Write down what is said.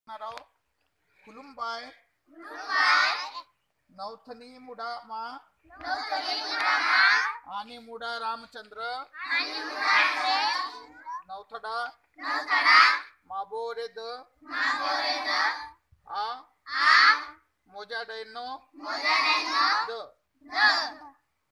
नाराव खुलुमबाय नवथनी मुडा मा आणि मुडा रामचंद्र नवथडा माबोरे द आ मोजा डैनो द